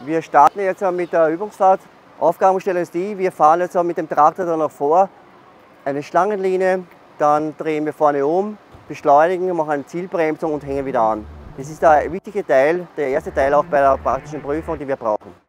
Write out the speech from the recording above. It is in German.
Wir starten jetzt mit der Übungsfahrt. Aufgabenstellung ist die, wir fahren jetzt mit dem Traktor dann nach vor, eine Schlangenlinie, dann drehen wir vorne um, beschleunigen, machen eine Zielbremsung und hängen wieder an. Das ist der wichtige Teil, der erste Teil auch bei der praktischen Prüfung, die wir brauchen.